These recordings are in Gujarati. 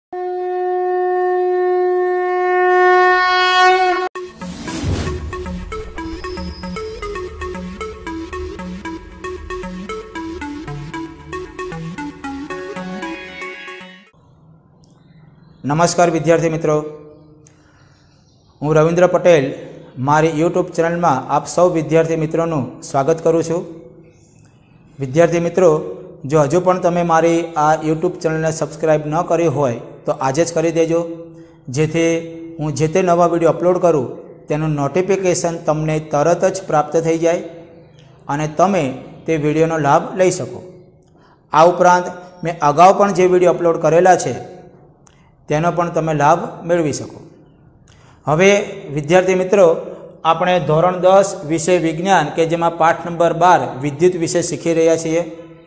नमस्कार विद्यार्थी मित्रों, हूँ रविंद्र पटेल मारी यूट्यूब चैनल में आप सौ विद्यार्थी मित्रों स्वागत करूँ छूँ। विद्यार्थी मित्रों, जो हजू पण तमे मारी आ यूट्यूब चैनल ने सब्सक्राइब न करी होय तो आज ज करी देजो, जेथी हूँ जे ते नवा विडियो अपलोड करूँ तेनुं नोटिफिकेशन तमने तरत ज प्राप्त थई जाय अने तमे ते विडियोनो लाभ लई शको। आ उपरांत मैं अगाऊ पण जे विडियो अपलोड करेला छे तेनो पण तमे लाभ मेळवी शको। हवे विद्यार्थी मित्रों, आपणे धोरण 10 विषय विज्ञान के जेमां पाठ नंबर 12 विद्युत विषय शीखी रह्या छीए।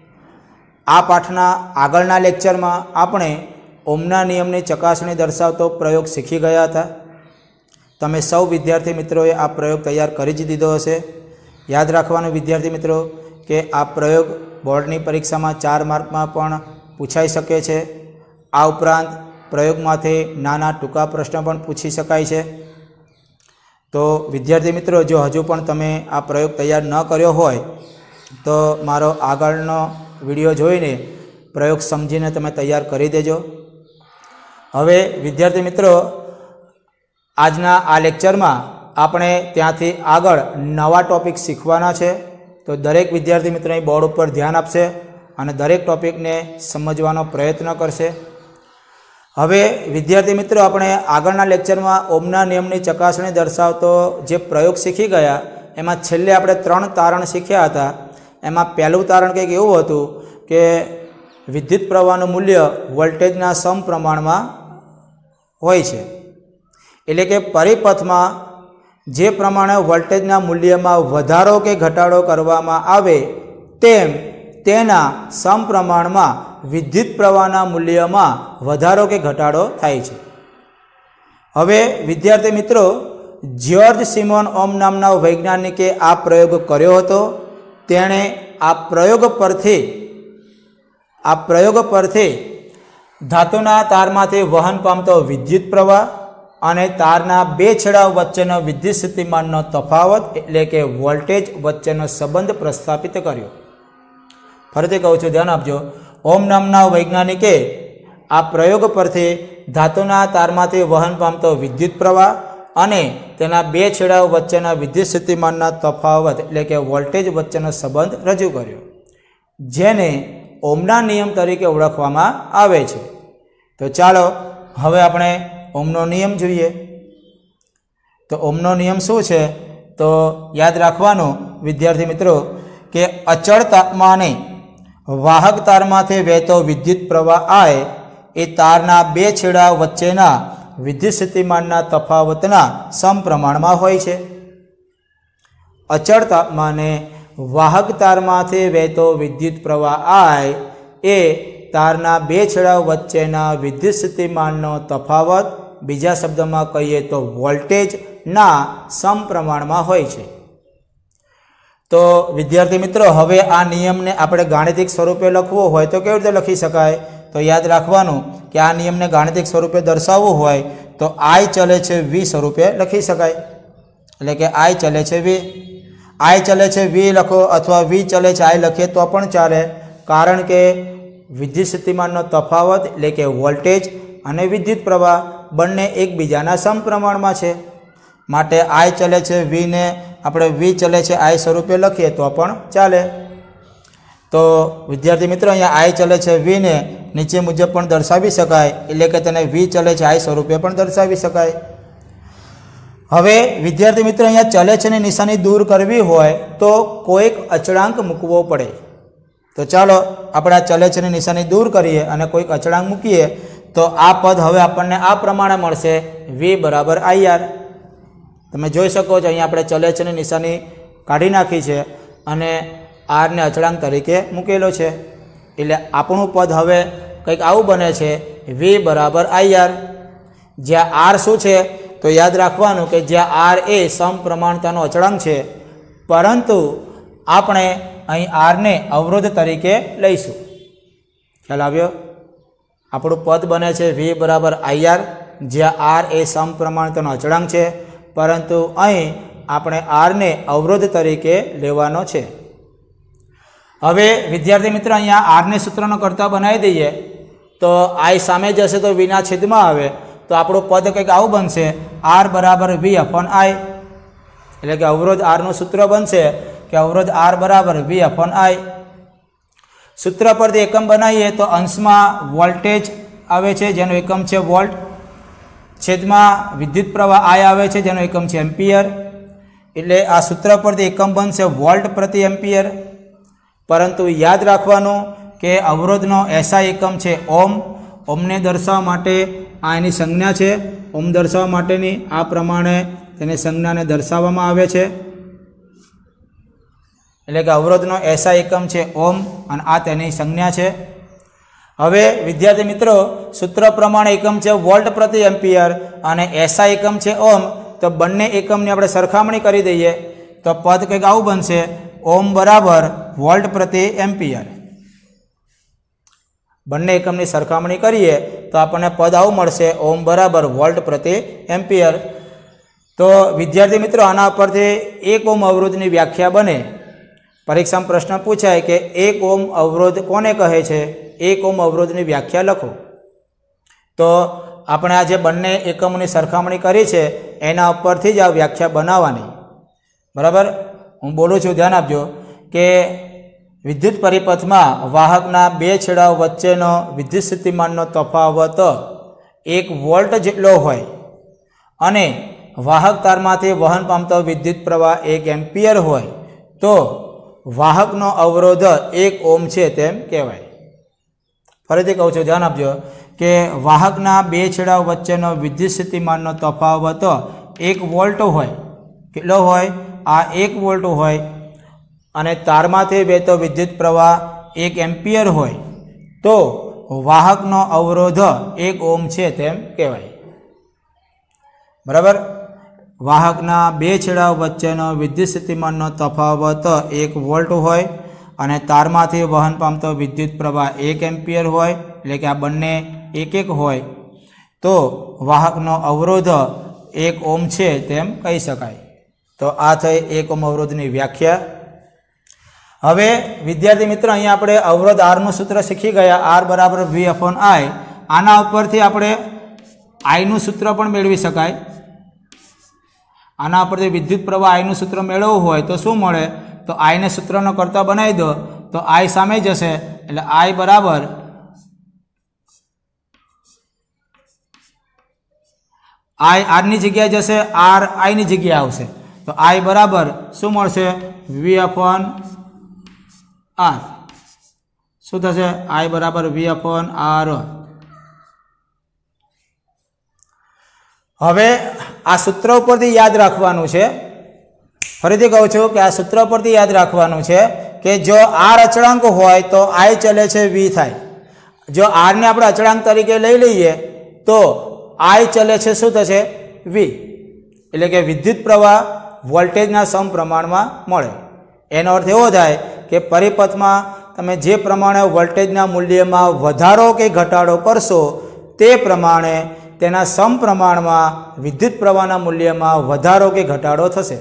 आ पाठना आगळना लेक्चर में आपणे ओमना नियमनी चकासणी दर्शावतो प्रयोग शीखी गया था। तमे सौ विद्यार्थी मित्रोए आ प्रयोग तैयार करी ज दीधो हशे। याद राखवानुं विद्यार्थी मित्रों के आ प्रयोग बोर्डनी परीक्षा में 4 मार्क में पण पूछाई शके छे। आ उपरांत प्रयोग में नाना टूका प्रश्न पण पूछी शकाय छे। तो विद्यार्थी मित्रों, जो हजू पण तमे आ प्रयोग तैयार न कर्यो होय तो मारो आगळनो विडियो जोईने प्रयोग समझीने तमे तैयार करी देजो। हवे विद्यार्थी मित्रों, आजना आ लेक्चर में आपणे त्यांथी आगळ नवा टॉपिक शीखवाना छे। तो दरेक विद्यार्थी मित्रों बोर्ड पर ध्यान आपशे अने दरेक टॉपिक ने समझवानो प्रयत्न करशे। हवे विद्यार्थी मित्रों, अपने आगळना लेक्चर में ओमना नियमनी चकासणी दर्शावतो जे प्रयोग शीखी गया एमां छेल्ले आपणे 3 तारण शीख्या हता। एमां पहेलुं तारण कंईक एवुं हतुं के विद्युत प्रवाहनुं मूल्य वोल्टेजना समप्रमाणमां होय छे। एटले के परिपथ में जे प्रमाणे वोल्टेजना मूल्यमां वधारो के घटाडो करवामां आवे तेम तेना समप्रमाणमां विद्युत प्रवाहना मूल्यमां वधारो के घटाडो थाय छे। हवे विद्यार्थी मित्रों, जॉर्ज सिमोन ओम नामना वैज्ञानिके आ प्रयोग कर्यो हतो। तेणे आ प्रयोग परथी धातुना तारमांथी वहन पामतो विद्युत प्रवाह अने ताરના બે છેડા વચ્ચેનો વિદ્યુત સ્થિતિમાનનો તફાવત એટલે કે વોલ્ટેજ વચ્ચેનો સંબંધ પ્રસ્થાપિત કર્યો। ફરીથી કહું છું, ધ્યાન આપજો। ઓમ નામના વૈજ્ઞાનિકે આ પ્રયોગ પરથી ધાતુના તારમાંથી વહન પામતો વિદ્યુત પ્રવાહ અને તેના બે છેડાઓ વચ્ચેના વિદ્યુત સ્થિતિમાનના તફાવત એટલે કે વોલ્ટેજ વચ્ચેનો સંબંધ રજૂ કર્યો, જેને ઓમના નિયમ તરીકે ઓળખવામાં આવે છે। તો ચાલો હવે આપણે ઓમનો નિયમ જોઈએ। તો ઓમનો નિયમ શું છે? તો યાદ રાખવાનું વિદ્યાર્થી મિત્રો કે અચળ તાપમાને वाहक तार माथे वहेतो विद्युत प्रवाह आए ए तारना બે छेड़ा वच्चेना विद्युत स्थितिमानना तफावतना समप्रमाण में होय छे। अचल तापमाने वाहक तार माथे वहेतो विद्युत प्रवाह आए ए तारना બે छेड़ा वच्चेना विद्युत स्थितिमाननो तफावत, बीजा शब्द में कहीए तो वोल्टेज ना समप्रमाण में होय छे। तो विद्यार्थी मित्रों, हवे आ नियम ने आपणे गाणितिक स्वरूपे लखवो होय तो केवी रीते लखी शकाय? तो याद राखवानुं कि आ नियम ने गाणितिक स्वरूपे दर्शाववो होय तो I चले छे V स्वरूपे लखी शकाय। एटले के I चले छे V, I चले छे V लखो अथवा V चले छे I लखीए तो पण चाले, कारण के विद्युत स्थितिमाननो तफावत एटले के वोल्टेज अने विद्युत प्रवाह बंने एकबीजाना समप्रमाणमां छे। माटे I चले छे V ने આપણે V चले छे I स्वरूपे लखीए तो पण चाले। तो विद्यार्थी मित्रों, अहींया I चले छे V ने नीचे मुजब पण दर्शावी शकाय, એટલે કે તેને V चले छे I स्वरूपे पण दर्शावी शकाय। हवे विद्यार्थी मित्रों, अहींया चले छे ની નિશાની दूर करवी होय तो कोईक अचळांक मूकवो पड़े। तो चालो આપણે આ चले छे ની નિશાની दूर करीए અને कोईक अचळांक मूकीए तो आ पद हवे આપણને આ પ્રમાણે મળશે V बराबर IR। તમે જોઈ શકો છો, અહીં આપણે ચલે છે ને નિશાની કાઢી નાખી છે અને આર ને અચળાંક તરીકે મૂકેલો છે, એટલે આપણું પદ હવે કંઈક આવું બને છે V બરાબર IR। જ્યાં આર શું છે તો યાદ રાખવાનું કે જ્યાં આર એ સમપ્રમાણતાનો અચળાંક છે, પરંતુ આપણે અહીં આર ને અવરોધ તરીકે લઈશું। ખ્યાલ આવ્યો? આપણું પદ બને છે V બરાબર IR, જ્યાં R એ સમપ્રમાણતાનો અચળાંક છે, પરંતુ અહીં આપણે R ને અવરોધ તરીકે લેવાનો છે। હવે વિદ્યાર્થી મિત્રો અહીંયા R ને સૂત્રનો કરતા બનાવી દઈએ તો I સામે જશે તો V ના છેદમાં આવે, તો આપણું પદ કંઈક આવું બનશે, R બરાબર V અપોન I, એટલે કે અવરોધ R નું સૂત્ર બનશે કે અવરોધ R બરાબર V અપોન I। સૂત્ર પરથી એકમ બનાવીએ તો અંશમાં વોલ્ટેજ આવે છે જેનો એકમ છે વોલ્ટ, છેદમાં વિદ્યુત પ્રવાહ I આવે છે જેનો એકમ છે એમ્પિયર, એટલે આ સૂત્ર પરથી એકમ બનશે વોલ્ટ પ્રતિ એમ્પિયર। પરંતુ યાદ રાખવાનું કે અવરોધનો SI એકમ છે ઓમ, ઓમને દર્શાવવા માટે આ એની સંજ્ઞા છે, ઓમ દર્શાવવા માટેની આ પ્રમાણે તેની સંજ્ઞાને દર્શાવવામાં આવે છે, એટલે કે અવરોધનો SI એકમ છે ઓમ અને આ તેની સંજ્ઞા છે। હવે વિદ્યાર્થી મિત્રો સૂત્ર પ્રમાણે એકમ છે વોલ્ટ પ્રતિ એમ્પિયર અને SI એકમ છે ઓમ, તો બંને એકમની આપણે સરખામણી કરી દઈએ તો પદ કંઈક આવું બનશે, ઓમ બરાબર વોલ્ટ પ્રતિ એમ્પિયર। બંને એકમની સરખામણી કરીએ તો આપણને પદ આવું મળશે, ઓમ બરાબર વોલ્ટ પ્રતિ એમ્પિયર। તો વિદ્યાર્થી મિત્રો આના પરથી 1 ઓમ અવરોધની વ્યાખ્યા બને। પરીક્ષામાં પ્રશ્ન પૂછાય કે 1 ઓમ અવરોધ કોને કહે છે, 1 ઓમ અવરોધની વ્યાખ્યા લખો। તો આપણે આ જે બંને એકમોની સરખામણી કરી છે એના ઉપરથી જ આ વ્યાખ્યા બનાવવાની, બરાબર। હું બોલું છું, ધ્યાન આપજો કે વિદ્યુત પરિપથમાં વાહકના બે છેડાઓ વચ્ચેનો વિદ્યુત સ્થિતિમાનનો તફાવત 1 વોલ્ટ જેટલો હોય અને વાહક તારમાંથી વહન પામતો વિદ્યુત પ્રવાહ 1 એમ્પિયર હોય તો વાહકનો અવરોધ 1 ઓમ છે તેમ કહેવાય। ફરીથી કહું છું, ધ્યાન આપજો કે વાહકના બે છેડાઓ વચ્ચેનો વિદ્યુત સ્થિતિમાનનો તફાવત 1 વોલ્ટ હોય, કેટલો હોય, આ 1 વોલ્ટ હોય અને તારમાંથી વહેતો વિદ્યુત પ્રવાહ 1 એમ્પિયર હોય તો વાહકનો અવરોધ 1 ઓમ છે તેમ કહેવાય, બરાબર। વાહકના બે છેડાઓ વચ્ચેનો વિદ્યુત સ્થિતિમાનનો તફાવત 1 વોલ્ટ હોય અને તારમાંથી વહન પામતો વિદ્યુત પ્રવાહ 1 એમ્પિયર હોય, એટલે કે આ બંને 1 હોય તો વાહકનો અવરોધ 1 ઓમ છે તેમ કહી શકાય। તો આ થઈ 1 ઓમ અવરોધની વ્યાખ્યા। હવે વિદ્યાર્થી મિત્રો અહીંયા આપણે અવરોધ R નું સૂત્ર શીખી ગયા, R બરાબર V અપોન I। આના ઉપરથી આપણે I નું સૂત્ર પણ મેળવી શકાય। આના પરથી વિદ્યુત પ્રવાહ I નું સૂત્ર મેળવવું હોય તો શું મળે, તો I ને સૂત્રનો કરતા બનાવી દો તો I સામે જશે, એટલે I બરાબર I R ની જગ્યાએ જશે, R I ની જગ્યાએ આવશે, તો I બરાબર શું મળશે, V અપોન R। શું થશે, I બરાબર V અપોન R। હવે આ સૂત્ર ઉપરથી યાદ રાખવાનું છે, ફરીથી કહું છું કે આ સૂત્ર પરથી યાદ રાખવાનું છે કે જો R અચળાંક હોય તો I ચલે છે V થાય, જો R ને આપણે અચળાંક તરીકે લઈ લઈએ તો I ચલે છે શું થશે, V, એટલે કે વિદ્યુત પ્રવાહ વોલ્ટેજના સમપ્રમાણમાં મળે। એનો અર્થ એવો થાય કે પરિપથમાં તમે જે પ્રમાણે વોલ્ટેજના મૂલ્યમાં વધારો કે ઘટાડો કરશો તે પ્રમાણે તેના સમપ્રમાણમાં વિદ્યુત પ્રવાહના મૂલ્યમાં વધારો કે ઘટાડો થશે।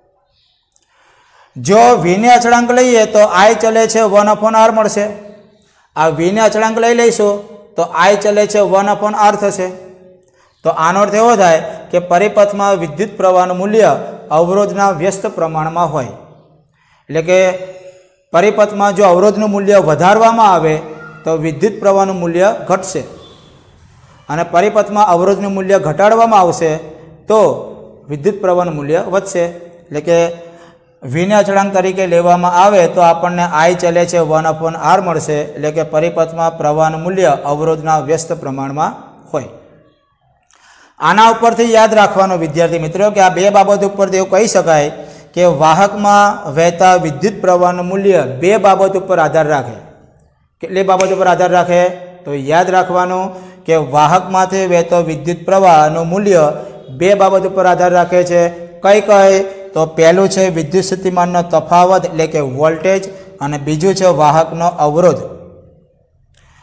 જો V ને અચળાંક લઈએ તો I ચલે છે 1/R મળશે, આ V ને અચળાંક લઈ લઈશું તો I ચલે છે 1/R થશે। તો આનો અર્થ એવો થાય કે પરિપથમાં વિદ્યુત પ્રવાહનું મૂલ્ય અવરોધના વ્યસ્ત પ્રમાણમાં હોય, એટલે કે પરિપથમાં જો અવરોધનું મૂલ્ય વધારવામાં આવે તો વિદ્યુત પ્રવાહનું મૂલ્ય ઘટશે અને પરિપથમાં અવરોધનું મૂલ્ય ઘટાડવામાં આવશે તો વિદ્યુત પ્રવાહનું મૂલ્ય વધશે। એટલે કે V ને અચળાંક તરીકે લેવામાં આવે તો આપણને I ચલે છે 1/R મળશે, એટલે કે પરિપથમાં પ્રવાહનું મૂલ્ય અવરોધના વ્યસ્ત પ્રમાણમાં હોય। આના ઉપરથી યાદ રાખવાનું વિદ્યાર્થી મિત્રો કે આ બે બાબત ઉપરથી એવું કહી શકાય કે વાહકમાં વહેતા વિદ્યુત પ્રવાહનું મૂલ્ય બે બાબત ઉપર આધાર રાખે। કેટલી બાબત ઉપર આધાર રાખે, તો યાદ રાખવાનું કે વાહકમાંથી વહેતો વિદ્યુત પ્રવાહનું મૂલ્ય બે બાબત ઉપર આધાર રાખે છે। કઈ કઈ, તો પહેલું છે વિદ્યુત સ્થિતિમાનનો તફાવત એટલે કે વોલ્ટેજ અને બીજું છે વાહકનો અવરોધ।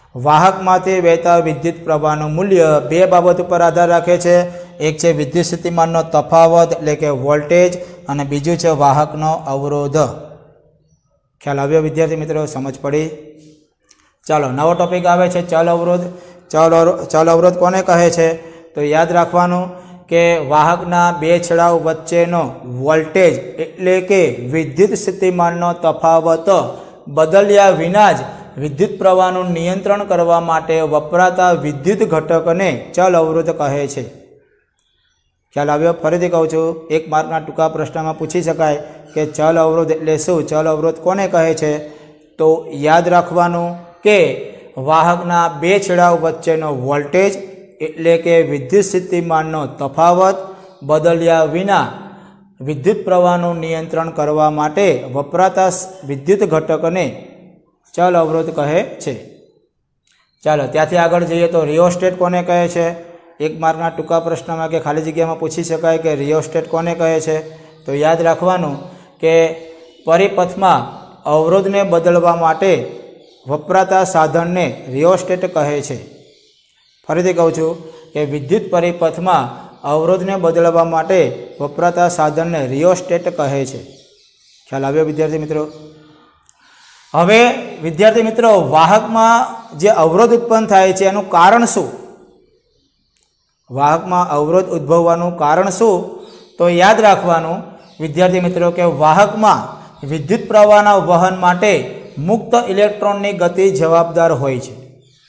વાહકમાંથી વહેતા વિદ્યુત પ્રવાહનું મૂલ્ય બે બાબત ઉપર આધાર રાખે છે। એક છે વિદ્યુત સ્થિતિમાનનો તફાવત એટલે કે વોલ્ટેજ, અને બીજું છે વાહકનો અવરોધ। ખ્યાલ આવ્યો વિદ્યાર્થી મિત્રો? સમજ પડી? ચાલો નવો ટોપિક આવે છે ચલ અવરોધ। ચલ અવરોધ કોને કહે છે? તો યાદ રાખવાનું કે વાહકના બે છેડાઓ વચ્ચેનો વોલ્ટેજ એટલે કે વિદ્યુત સ્થિતિમાનનો તફાવત બદલ્યા વિના જ વિદ્યુત પ્રવાહનું નિયંત્રણ કરવા માટે વપરાતા વિદ્યુત ઘટકને ચલ અવરોધ કહે છે। ખ્યાલ આવ્યો? ફરીથી કહું છું, એક માર્કના ટૂંકા પ્રશ્નમાં પૂછી શકાય કે ચલ અવરોધ એટલે શું? ચલ અવરોધ કોને કહે છે? તો યાદ રાખવાનું કે વાહકના બે છેડાઓ વચ્ચેનો વોલ્ટેજ એટલે કે વિદ્યુત સ્થિતિમાનનો તફાવત બદલ્યા વિના વિદ્યુત પ્રવાહનું નિયંત્રણ કરવા માટે વપરાતા વિદ્યુત ઘટકને ચલ અવરોધ કહે છે। ચાલો ત્યાંથી આગળ જઈએ તો રિયોસ્ટેટ કોને કહે છે? એક માર્કના ટૂંકા પ્રશ્નમાં કે ખાલી જગ્યામાં પૂછી શકાય કે રિયોસ્ટેટ કોને કહે છે? તો યાદ રાખવાનું કે પરિપથમાં અવરોધને બદલવા માટે વપરાતા સાધનને રિયોસ્ટેટ કહે છે। ફરીથી કહું છું કે વિદ્યુત પરિપથમાં અવરોધને બદલવા માટે વપરાતા સાધનને રિયોસ્ટેટ કહે છે। ખ્યાલ આવ્યો વિદ્યાર્થી મિત્રો? હવે વિદ્યાર્થી મિત્રો, વાહકમાં જે અવરોધ ઉત્પન્ન થાય છે એનું કારણ શું? વાહકમાં અવરોધ ઉદ્ભવવાનું કારણ શું? તો યાદ રાખવાનું વિદ્યાર્થી મિત્રો કે વાહકમાં વિદ્યુત પ્રવાહના વહન માટે મુક્ત ઇલેક્ટ્રોનની ગતિ જવાબદાર હોય છે।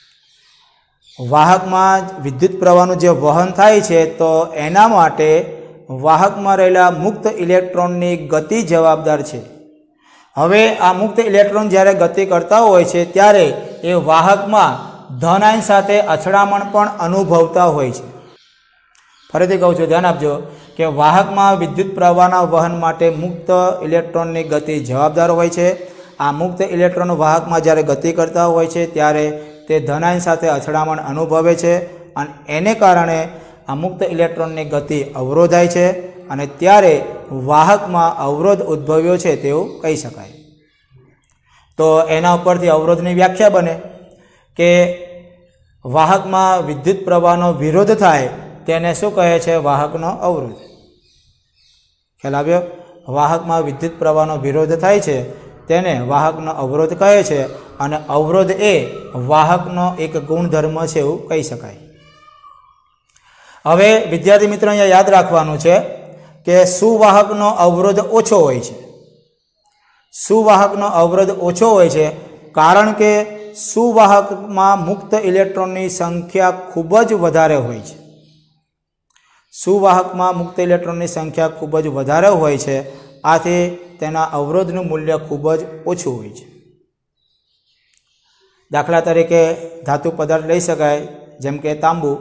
વાહકમાં વિદ્યુત પ્રવાહનું જે વહન થાય છે તો એના માટે વાહકમાં રહેલા મુક્ત ઇલેક્ટ્રોનની ગતિ જવાબદાર છે। હવે આ મુક્ત ઇલેક્ટ્રોન જ્યારે ગતિ કરતા હોય છે ત્યારે એ વાહકમાં ધન આયન સાથે અથડામણ પણ અનુભવતા હોય છે। ફરીથી કહું છું, ધ્યાન આપજો કે વાહકમાં વિદ્યુત પ્રવાહના વહન માટે મુક્ત ઇલેક્ટ્રોનની ગતિ જવાબદાર હોય છે। આ મુક્ત ઇલેક્ટ્રોન વાહકમાં જ્યારે ગતિ કરતા હોય છે ત્યારે તે ધન આયન સાથે અથડામણ અનુભવે છે, અને એને કારણે આ મુક્ત ઇલેક્ટ્રોનની ગતિ અવરોધાય છે, અને ત્યારે વાહકમાં અવરોધ ઉદ્ભવ્યો છે તેવું કહી શકાય। તો એના ઉપરથી અવરોધની વ્યાખ્યા બને કે વાહકમાં વિદ્યુત પ્રવાહનો વિરોધ થાય તેને શું કહે છે? વાહકનો અવરોધ। ખ્યાલ આવ્યો? વાહકમાં વિદ્યુત પ્રવાહનો વિરોધ થાય છે તેને વાહકનો અવરોધ કહે છે, અને અવરોધ એ વાહકનો એક ગુણધર્મ છે એવું કહી શકાય। હવે વિદ્યાર્થી મિત્રો, અહીંયા યાદ રાખવાનું છે કે સુવાહકનો અવરોધ ઓછો હોય છે। સુવાહકનો અવરોધ ઓછો હોય છે કારણ કે સુવાહકમાં મુક્ત ઇલેક્ટ્રોનની સંખ્યા ખૂબ જ વધારે હોય છે। સુવાહકમાં મુક્ત ઇલેક્ટ્રોનની સંખ્યા ખૂબ જ વધારે હોય છે, આથી તેના અવરોધનું મૂલ્ય ખૂબ જ ઓછું હોય છે। દાખલા તરીકે ધાતુ પદાર્થ લઈ શકાય, જેમ કે તાંબુ।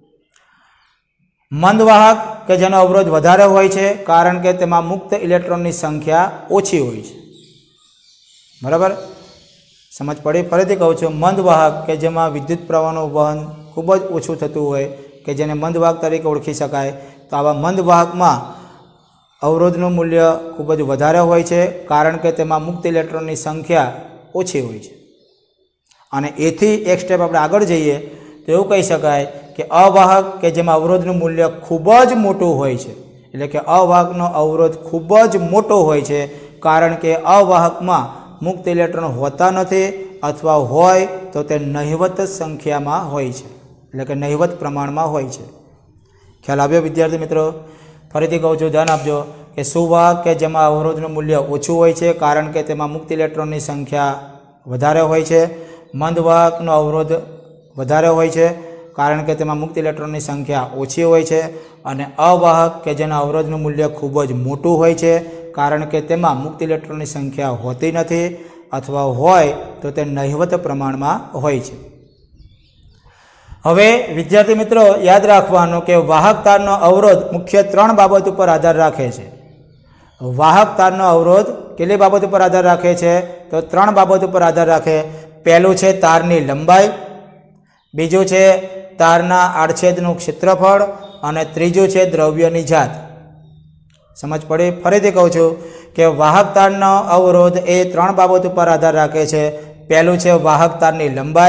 મંદવાહક કે જેનો અવરોધ વધારે હોય છે કારણ કે તેમાં મુક્ત ઇલેક્ટ્રોનની સંખ્યા ઓછી હોય છે। બરાબર? સમજ પડી? ફરીથી કહું છું, મંદવાહક કે જેમાં વિદ્યુત પ્રવાહનું વહન ખૂબ જ ઓછું થતું હોય કે જેને મંદવાહક તરીકે ઓળખી શકાય, તો આવા મંદવાહકમાં અવરોધનું મૂલ્ય ખૂબ જ વધારે હોય છે કારણ કે તેમાં મુક્ત ઇલેક્ટ્રોનની સંખ્યા ઓછી હોય છે। અને એથી એક સ્ટેપ આપણે આગળ જઈએ તો એવું કહી શકાય કે અવાહક કે જેમાં અવરોધનું મૂલ્ય ખૂબ જ મોટું હોય છે, એટલે કે અવાહકનો અવરોધ ખૂબ જ મોટો હોય છે કારણ કે અવાહકમાં મુક્ત ઇલેક્ટ્રોન હોતા નથી, અથવા હોય તો તે નહિવત સંખ્યામાં હોય છે, એટલે કે નહિવત પ્રમાણમાં હોય છે। ખ્યાલ આવ્યો વિદ્યાર્થી મિત્રો? ફરીથી કહું છું, ધ્યાન આપજો કે સુવાહક કે જેમાં અવરોધનું મૂલ્ય ઓછું હોય છે કારણ કે તેમાં મુક્ત ઇલેક્ટ્રોનની સંખ્યા વધારે હોય છે। મંદવાહકનો અવરોધ વધારે હોય છે કારણ કે તેમાં મુક્ત ઇલેક્ટ્રોનની સંખ્યા ઓછી હોય છે, અને અવાહક કે જેના અવરોધનું મૂલ્ય ખૂબ જ મોટું હોય છે કારણ કે તેમાં મુક્ત ઇલેક્ટ્રોનની સંખ્યા હોતી નથી, અથવા હોય તો તે નહિવત પ્રમાણમાં હોય છે। હવે વિદ્યાર્થી મિત્રો, યાદ રાખવાનું કે વાહક તારનો અવરોધ મુખ્ય ત્રણ બાબત ઉપર આધાર રાખે છે। વાહક તારનો અવરોધ કેટલી બાબત ઉપર આધાર રાખે છે? તો ત્રણ બાબત ઉપર આધાર રાખે। પહેલું છે તારની લંબાઈ, બીજું છે તારના આડછેદનું ક્ષેત્રફળ, અને ત્રીજું છે દ્રવ્યની જાત। સમજ પડી? ફરીથી કહું છું કે વાહક તારનો અવરોધ એ ત્રણ બાબત ઉપર આધાર રાખે છે। પહેલું છે વાહક તારની લંબાઈ,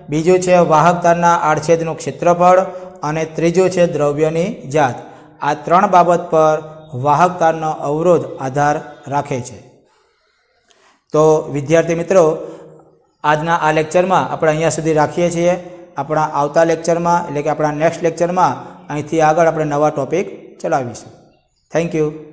बीजो है वाहक तारना आड़छेदनुं क्षेत्रफळ अने त्रीजो है द्रव्यनी जात। आ त्रण बाबत पर वाहक तारनो अवरोध आधार राखे छे। तो विद्यार्थी मित्रों, आजना आ लेक्चर में આપણે અહીંયા સુધી રાખીએ છીએ। આપણા આવતા લેક્ચરમાં એટલે કે આપણા નેક્સ્ટ લેક્ચરમાં અહીંથી આગળ આપણે નવા ટોપિક ચલાવીશું। Thank you.